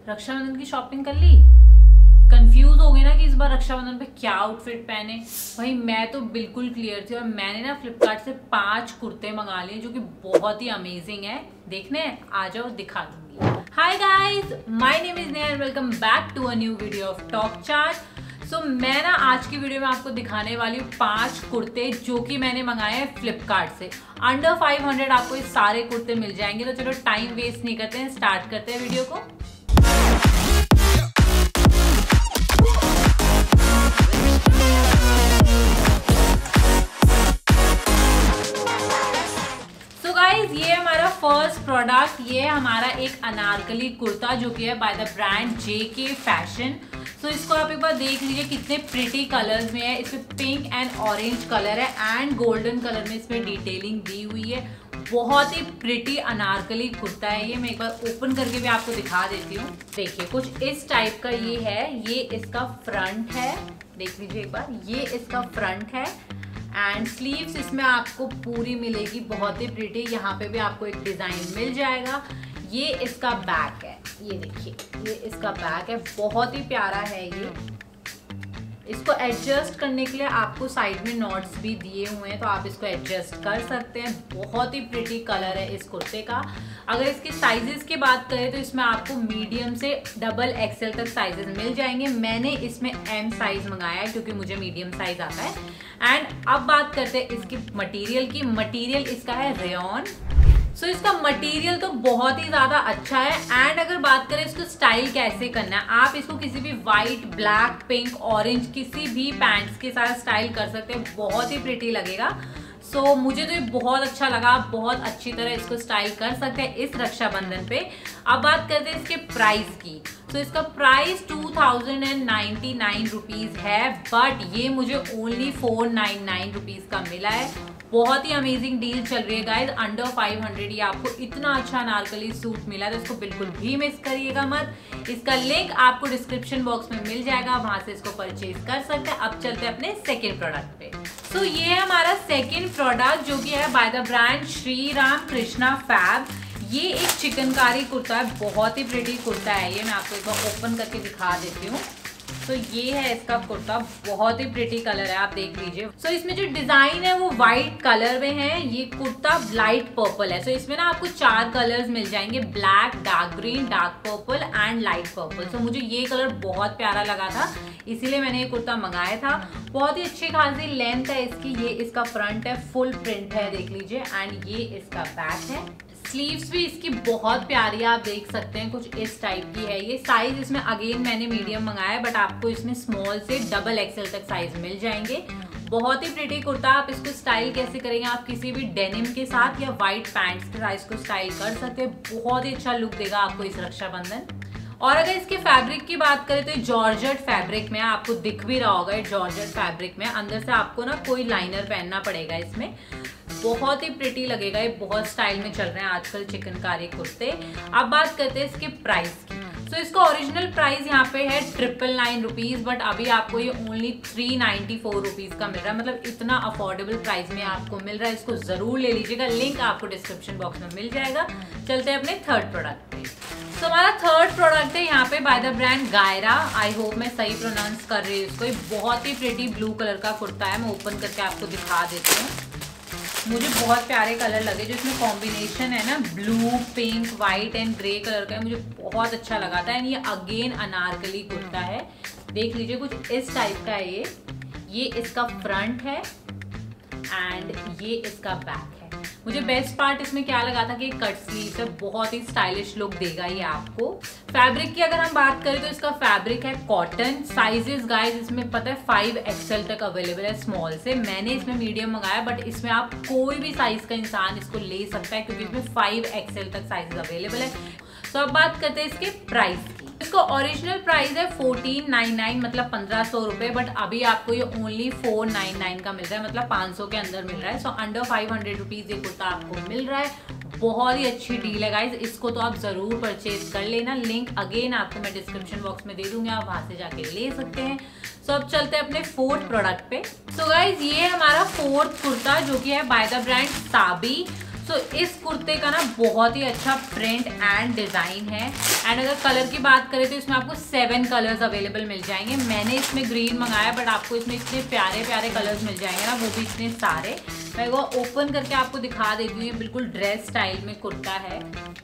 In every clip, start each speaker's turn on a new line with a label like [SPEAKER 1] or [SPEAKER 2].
[SPEAKER 1] रक्षाबंधन की शॉपिंग कर ली? कंफ्यूज हो गए ना कि इस बार रक्षाबंधन पे क्या आउटफिट पहने। भाई मैं तो बिल्कुल क्लियर थी और मैंने ना फ्लिपकार्ट से 5 कुर्ते मंगा लिए जो कि बहुत ही अमेजिंग है। देखने आ जाओ, दिखा दूंगी। Hi guys, my name is Neha, welcome back to a new video of talk chart. So मैं ना आज की वीडियो में आपको दिखाने वाली हूँ 5 कुर्ते जो कि मैंने मंगाए हैं फ्लिपकार्ट से। अंडर 500 आपको ये सारे कुर्ते मिल जाएंगे। तो चलो टाइम वेस्ट नहीं करते हैं, स्टार्ट करते हैं वीडियो को। ये हमारा फर्स्ट प्रोडक्ट, ये है हमारा एक अनारकली कुर्ता जो कि है by the brand JK fashion. So इसको आप एक बार देख लीजिए कितने प्रिटी कलर्स में है। इसमें पिंक एंड ऑरेंज कलर है एंड गोल्डन कलर में इसमें डिटेलिंग दी हुई है। बहुत ही प्रिटी अनारकली कुर्ता है ये। मैं एक बार ओपन करके भी आपको दिखा देती हूँ। देखिए कुछ इस टाइप का ये है। ये इसका फ्रंट है, देख लीजिए एक बार, ये इसका फ्रंट है एंड स्लीव्स इसमें आपको पूरी मिलेगी, बहुत ही प्रिटी। यहाँ पे भी आपको एक डिजाइन मिल जाएगा। ये इसका बैक है, ये देखिए, ये इसका बैक है, बहुत ही प्यारा है ये। इसको एडजस्ट करने के लिए आपको साइड में नॉट्स भी दिए हुए हैं, तो आप इसको एडजस्ट कर सकते हैं। बहुत ही प्रिटी कलर है इस कुर्ते का। अगर इसके साइजेस की बात करें तो इसमें आपको मीडियम से डबल XL तक साइजेस मिल जाएंगे। मैंने इसमें M साइज मंगाया है क्योंकि मुझे मीडियम साइज आता है। एंड अब बात करते हैं इसकी मटेरियल की। मटेरियल इसका है रेयॉन। सो इसका मटेरियल तो बहुत ही ज़्यादा अच्छा है। एंड अगर बात करें इसको स्टाइल कैसे करना है, आप इसको किसी भी वाइट, ब्लैक, पिंक, ऑरेंज किसी भी पैंट्स के साथ स्टाइल कर सकते हैं। बहुत ही प्रिटी लगेगा। सो मुझे तो ये बहुत अच्छा लगा। आप बहुत अच्छी तरह इसको स्टाइल कर सकते हैं इस रक्षाबंधन पे। अब बात करते हैं इसके प्राइस की। तो इसका प्राइस 2099 रुपीज़ है, बट ये मुझे ओनली 499 रुपीज़ का मिला है। बहुत ही अमेजिंग डील चल रही है गाइज। अंडर 500 ये आपको इतना अच्छा अनारकली सूट मिला है, तो इसको बिल्कुल भी मिस करिएगा मत। इसका लिंक आपको डिस्क्रिप्शन बॉक्स में मिल जाएगा, वहां से इसको परचेज कर सकते हैं। अब चलते हैं अपने सेकेंड प्रोडक्ट पे। सो ये है हमारा सेकेंड प्रोडक्ट जो कि है by the brand Shri Ram Krishna fab. ये एक चिकनकारी कुर्ता है, बहुत ही प्रिटी कुर्ता है ये। मैं आपको एक बार ओपन करके दिखा देती हूँ। तो ये है इसका कुर्ता, बहुत ही प्रिटी कलर है, आप देख लीजिए। सो इसमें जो डिजाइन है वो व्हाइट कलर में है। ये कुर्ता लाइट पर्पल है। सो इसमें ना आपको 4 कलर्स मिल जाएंगे, black, dark green, dark purple and light purple. So मुझे ये कलर बहुत प्यारा लगा था, इसीलिए मैंने ये कुर्ता मंगाया था। बहुत ही अच्छी खासी लेंथ है इसकी। ये इसका फ्रंट है, फुल प्रिंट है, देख लीजिए। एंड ये इसका बैक है। स्लीव्स भी इसकी बहुत प्यारी है, आप देख सकते हैं, कुछ इस टाइप की है। ये साइज इसमें अगेन मैंने मीडियम मंगाया है, बट आपको इसमें स्मॉल से डबल XL तक साइज मिल जाएंगे। बहुत ही प्रिटी कुर्ता। आप इसको स्टाइल कैसे करेंगे, आप किसी भी डेनिम के साथ या वाइट पैंट्स के साथ इसको स्टाइल कर सकते हैं। बहुत ही अच्छा लुक देगा आपको इस रक्षाबंधन। और अगर इसके फैब्रिक की बात करें तो जॉर्जेट फैब्रिक में, आपको दिख भी रहा होगा जॉर्जेट फैब्रिक में। अंदर से आपको ना कोई लाइनर पहनना पड़ेगा इसमें। बहुत ही प्रिटी लगेगा ये। बहुत स्टाइल में चल रहे हैं आजकल चिकनकारी कुर्ते। अब बात करते हैं इसके प्राइस की। तो इसका ओरिजिनल प्राइस यहाँ पे है 999 रुपीज़, बट अभी आपको ये ओनली 394 रुपीज़ का मिल रहा है। मतलब इतना अफोर्डेबल प्राइस में आपको मिल रहा है। इसको जरूर ले लीजिएगा, लिंक आपको डिस्क्रिप्शन बॉक्स में मिल जाएगा। चलते हैं अपने थर्ड प्रोडक्ट पे। तो हमारा थर्ड प्रोडक्ट है यहाँ पे by the brand Gayra. I hope मैं सही प्रोनाउंस कर रही हूँ इसको। बहुत ही प्रिटी ब्लू कलर का कुर्ता है। मैं ओपन करके आपको दिखा देती हूँ। मुझे बहुत प्यारे कलर लगे, जो इसमें कॉम्बिनेशन है ना blue, pink, white and grey colour का है, मुझे बहुत अच्छा लगा था। एंड ये अगेन अनारकली कुर्ता है, देख लीजिए, कुछ इस टाइप का है ये इसका फ्रंट है एंड ये इसका बैक है। मुझे बेस्ट पार्ट इसमें क्या लगा था कि कट स्लीव है, बहुत ही स्टाइलिश लुक देगा ये आपको। फैब्रिक की अगर हम बात करें तो इसका फैब्रिक है कॉटन। साइजेस गाइस इसमें पता है 5 XL तक अवेलेबल है स्मॉल से। मैंने इसमें मीडियम मंगाया, बट इसमें आप कोई भी साइज का इंसान इसको ले सकता है क्योंकि इसमें 5 XL तक साइजेस अवेलेबल है। तो अब बात करते हैं इसके प्राइस की। इसका ओरिजिनल प्राइस है 1499, मतलब 1500 रुपए, बट अभी आपको ये ओनली 499 का मिल रहा है, मतलब 500 के अंदर मिल रहा है। सो अंडर 500 रुपीज ये कुर्ता आपको मिल रहा है। बहुत ही अच्छी डील है गाइज, इसको तो आप जरूर परचेज कर लेना। लिंक अगेन आपको मैं डिस्क्रिप्शन बॉक्स में दे दूंगी, आप वहां से जाके ले सकते हैं। सो अब चलते हैं अपने फोर्थ प्रोडक्ट पे। सो गाइज ये हमारा फोर्थ कुर्ता जो कि है बाय द ब्रांड साबी। तो इस कुर्ते का ना बहुत ही अच्छा प्रिंट एंड डिज़ाइन है। एंड अगर कलर की बात करें तो इसमें आपको 7 कलर्स अवेलेबल मिल जाएंगे। मैंने इसमें ग्रीन मंगाया, बट आपको इसमें इतने प्यारे प्यारे कलर्स मिल जाएंगे ना, वो भी इतने सारे। मैं वो ओपन करके आपको दिखा देती हूँ। ये बिल्कुल ड्रेस स्टाइल में कुर्ता है।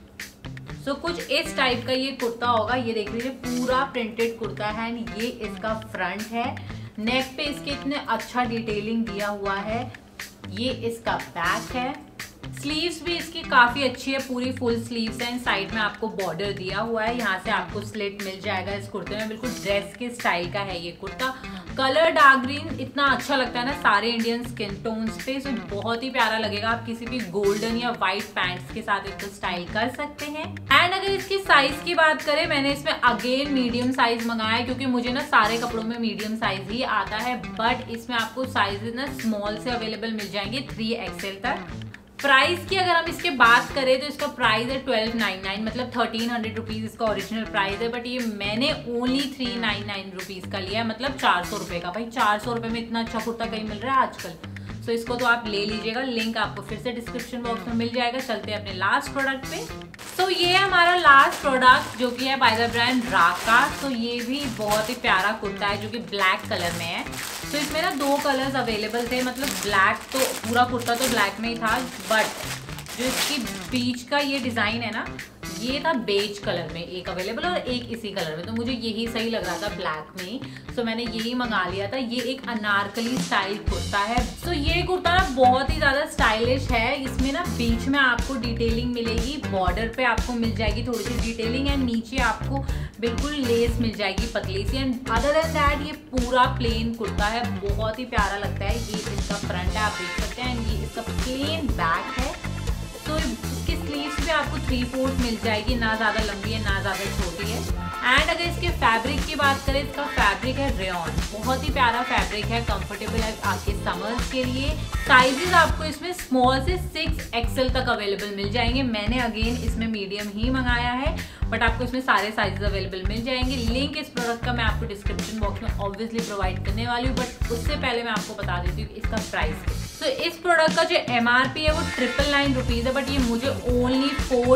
[SPEAKER 1] सो कुछ इस टाइप का ये कुर्ता होगा। ये देख लीजिए, पूरा प्रिंटेड कुर्ता है। एंड ये इसका फ्रंट है। नेक पे इसके इतने अच्छा डिटेलिंग दिया हुआ है। ये इसका बैक है। स्लीव्स भी इसकी काफ़ी अच्छी है, पूरी फुल स्लीव्स है। साइड में आपको बॉर्डर दिया हुआ है। यहाँ से आपको स्लिट मिल जाएगा इस कुर्ते में। बिल्कुल ड्रेस के स्टाइल का है ये कुर्ता। कलर डार्क ग्रीन इतना अच्छा लगता है ना सारे इंडियन स्किन टोन्स पे, सो बहुत ही प्यारा लगेगा। आप किसी भी गोल्डन या वाइट पैंट्स के साथ इसको स्टाइल कर सकते हैं। एंड अगर इसकी साइज की बात करें, मैंने इसमें अगेन मीडियम साइज मंगाया है, क्योंकि मुझे ना सारे कपड़ों में मीडियम साइज ही आता है। बट इसमें आपको साइज ना स्मॉल से अवेलेबल मिल जाएंगे 3XL तक। प्राइस की अगर हम इसके बात करें तो इसका प्राइस है 1299, मतलब 1300 रुपीज़ इसका ओरिजिनल प्राइस है। बट ये मैंने ओनली 399 रुपीज़ का लिया है, मतलब 400 रुपये का। भाई 400 रुपये में इतना अच्छा कुर्ता कहीं मिल रहा है आजकल। सो इसको तो आप ले लीजिएगा। लिंक आपको फिर से डिस्क्रिप्शन बॉक्स में मिल जाएगा। चलते हैं अपने लास्ट प्रोडक्ट पे। सो ये है हमारा लास्ट प्रोडक्ट, जो कि है बाय द ब्रांड राका। तो ये भी बहुत ही प्यारा कुर्ता है, जो कि ब्लैक कलर में है। तो इसमें ना 2 कलर्स अवेलेबल थे, मतलब ब्लैक, तो पूरा कुर्ता तो ब्लैक में ही था। बट जो इसकी बीच का ये डिज़ाइन है ना, ये था बेज कलर में एक अवेलेबल और एक इसी कलर में। तो मुझे यही सही लग रहा था ब्लैक में, सो मैंने यही मंगा लिया था। ये एक अनारकली स्टाइल कुर्ता है। सो ये कुर्ता ना बहुत ही ज़्यादा स्टाइलिश है। इसमें ना बीच में आपको डिटेलिंग मिलेगी, बॉर्डर पे आपको मिल जाएगी थोड़ी सी डिटेलिंग, एंड नीचे आपको बिल्कुल लेस मिल जाएगी पतली सी। एंड अदर देन दैट ये पूरा प्लेन कुर्ता है, बहुत ही प्यारा लगता है। ये इसका फ्रंट है, आप देख सकते हैं। ये इसका प्लेन बैक है। तो इसकी स्लीव्स भी आपको 3/4 मिल जाएगी, ना ज़्यादा लंबी है ना ज़्यादा छोटी है। एंड अगर इसके फैब्रिक की बात करें, इसका फैब्रिक है रेयॉन। बहुत ही प्यारा फैब्रिक है, कंफर्टेबल है आपके समर्स के लिए। साइजेस आपको इसमें स्मॉल से 6XL तक अवेलेबल मिल जाएंगे। मैंने अगेन इसमें मीडियम ही मंगाया है, बट आपको इसमें सारे साइजेस अवेलेबल मिल जाएंगे। लिंक इस प्रोडक्ट का मैं आपको डिस्क्रिप्शन बॉक्स में ऑब्वियसली प्रोवाइड करने वाली हूँ, बट उससे पहले मैं आपको बता देती हूँ इसका प्राइस। तो इस प्रोडक्ट का जो MRP है वो 999 रुपीज़ है, बट ये मुझे ओनली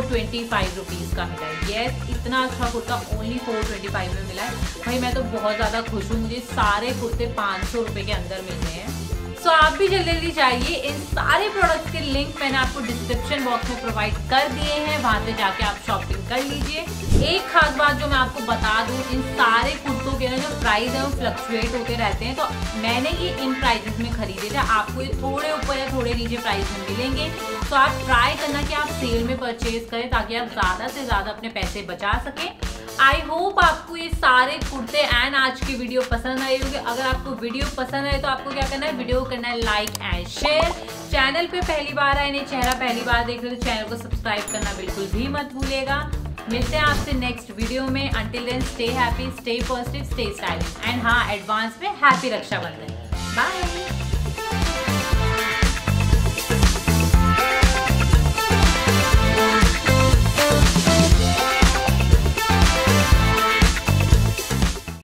[SPEAKER 1] 425 रुपीज़ का मिला है। येस, इतना अच्छा कुर्ता ओनली 425 में मिला है। भाई मैं तो बहुत ज़्यादा खुश हूँ। मुझे सारे कुर्ते 500 रुपये के अंदर मिल रहे हैं। सो आप भी जल्दी जल्दी चाहिए। इन सारे प्रोडक्ट्स के लिंक मैंने आपको डिस्क्रिप्शन बॉक्स में प्रोवाइड कर दिए हैं, वहाँ से जाके आप शॉपिंग कर लीजिए। एक खास बात जो मैं आपको बता दूँ, इन सारे कुर्तों के ना जो प्राइस है वो फ्लक्चुएट होते रहते हैं। तो मैंने ये इन प्राइजेस में खरीदे थे। आपको ये थोड़े ऊपर या थोड़े नीचे प्राइस में मिलेंगे। तो आप ट्राई करना कि आप सेल में परचेज करें, ताकि आप ज़्यादा से ज़्यादा अपने पैसे बचा सकें। आई होप आपको ये सारे कुर्ते एंड आज की वीडियो पसंद आई होगी। अगर आपको वीडियो पसंद आए तो आपको क्या करना है, वीडियो करना है लाइक एंड शेयर। चैनल पे पहली बार आए, नहीं चेहरा पहली बार देख रहे तो चैनल को सब्सक्राइब करना बिल्कुल भी मत भूलिएगा। मिलते हैं आपसे नेक्स्ट वीडियो में। Until then stay happy, stay positive, stay stylish, and हाँ, एडवांस में हैप्पी रक्षाबंधन। बाय।